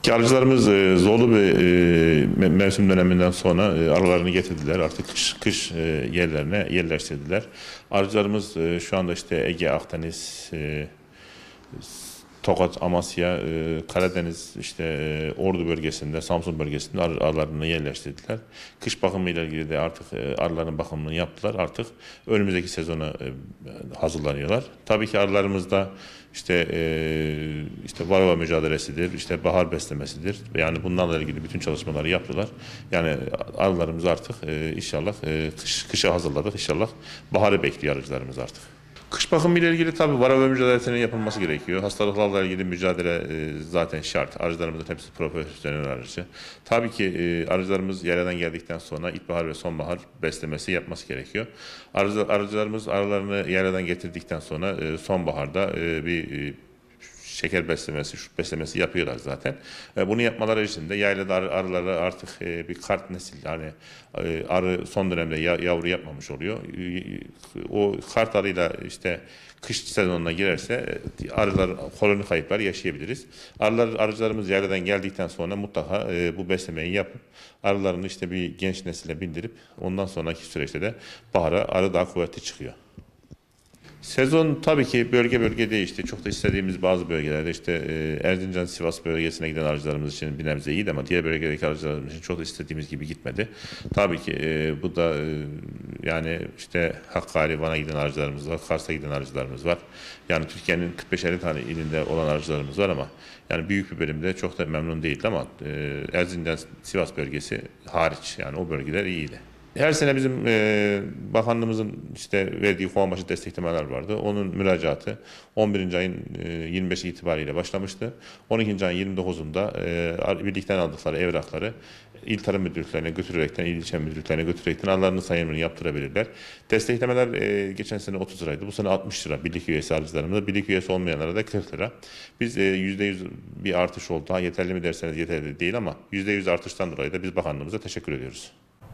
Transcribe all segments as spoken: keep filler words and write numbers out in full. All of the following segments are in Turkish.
Arıcılarımız e, zorlu bir e, mevsim döneminden sonra e, arılarını getirdiler. Artık kış, kış e, yerlerine yerleştirdiler. Arıcılarımız e, şu anda işte Ege, Akdeniz, e, Tokat, Amasya, e, Karadeniz, işte e, Ordu bölgesinde, Samsun bölgesinde ar arılarını yerleştirdiler. Kış bakımıyla ilgili de artık e, arıların bakımını yaptılar. Artık önümüzdeki sezona e, hazırlanıyorlar. Tabii ki arılarımızda işte e, işte varroa mücadelesidir, işte bahar beslemesidir. Yani bunlarla ilgili bütün çalışmaları yaptılar. Yani arılarımız artık e, inşallah e, kış, kışa hazırladık. İnşallah baharı bekliyor arıcılarımız artık. Kış bakımı ile ilgili tabii varroa mücadelesinin yapılması gerekiyor. Hastalıklarla ilgili mücadele e, zaten şart. Arıcılarımızın hepsi profesyonel arıcı. Tabii ki e, arıcılarımız yerden geldikten sonra ilkbahar ve sonbahar beslemesi yapması gerekiyor. Arıcı, arıcılarımız arılarını yerden getirdikten sonra e, sonbaharda e, bir e, şeker beslemesi, şut beslemesi yapıyorlar zaten. E, bunu yapmaları için de yaylada arı, arılara artık e, bir kart nesil, yani e, arı son dönemde ya, yavru yapmamış oluyor. E, o kart arıyla işte kış sezonuna girerse e, arılar koloni kayıpları yaşayabiliriz. Arılar, arıcılarımız yayladan geldikten sonra mutlaka e, bu beslemeyi yapıp arılarını işte bir genç nesile bindirip ondan sonraki süreçte de bahara arı daha kuvvetli çıkıyor. Sezon tabii ki bölge bölge değişti. Çok da istediğimiz bazı bölgelerde işte e, Erzincan, Sivas bölgesine giden arıcılarımız için bir nebze iyiydi ama diğer bölgedeki arıcılarımız için çok da istediğimiz gibi gitmedi. Tabii ki e, bu da e, yani işte Hakkari, Van'a giden arıcılarımız var, Kars'a giden arıcılarımız var. Yani Türkiye'nin kırk beş elli tane ilinde olan arıcılarımız var ama yani büyük bir bölümde çok da memnun değil ama e, Erzincan, Sivas bölgesi hariç yani o bölgeler iyiydi. Her sene bizim e, bakanlığımızın işte verdiği kovan başı desteklemeler vardı. Onun müracaatı on birinci ayın e, yirmi beşi itibariyle başlamıştı. on ikinci ayın yirmi dokuzunda e, birlikten aldıkları evrakları İl Tarım Müdürlüklerine götürerekten, il ilçe müdürlüklerine götürerekten arılarının sayımını yaptırabilirler. Desteklemeler e, geçen sene otuz liraydı. Bu sene altmış lira birlik üyesi arıcılarımızda. Birlik üyesi olmayanlara da kırk lira. Biz e, yüzde yüz bir artış oldu. Ha, yeterli mi derseniz yeterli değil ama yüzde yüz artıştan dolayı da biz bakanlığımıza teşekkür ediyoruz.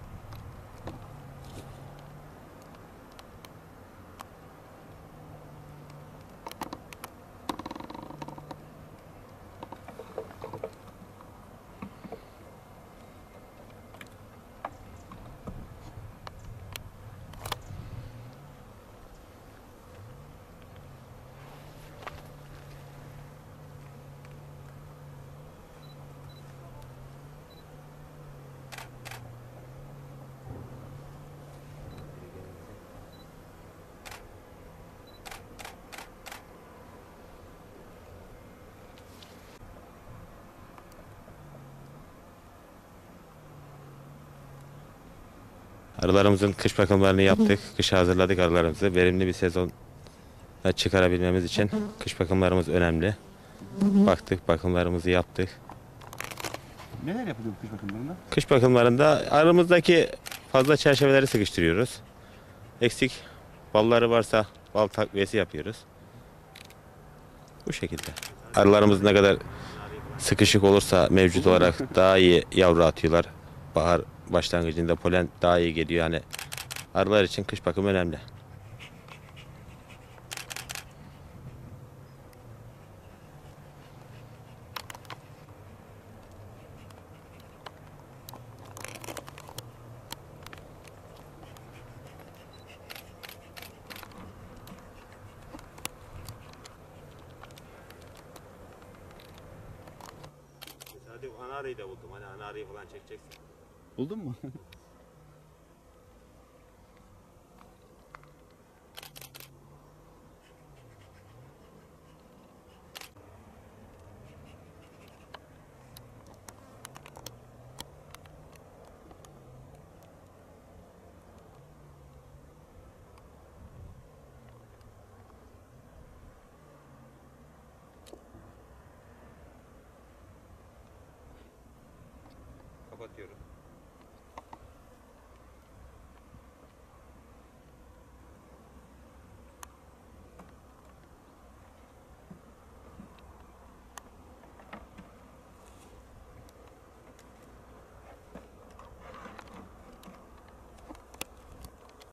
Arılarımızın kış bakımlarını yaptık. Kışa hazırladık arılarımızı. Verimli bir sezon çıkarabilmemiz için kış bakımlarımız önemli. Baktık, bakımlarımızı yaptık. Neler yapılıyor bu kış bakımlarında? Kış bakımlarında arımızdaki fazla çerçeveleri sıkıştırıyoruz. Eksik balları varsa bal takviyesi yapıyoruz. Bu şekilde. Arılarımız ne kadar sıkışık olursa mevcut olarak daha iyi yavru atıyorlar. Bahar başlangıcında polen daha iyi geliyor. Yani arılar için kış bakımı önemli. Hadi ana arıyı da buldum. Hani ana arıyı falan çekeceksin. Buldun mu? Kapatıyorum.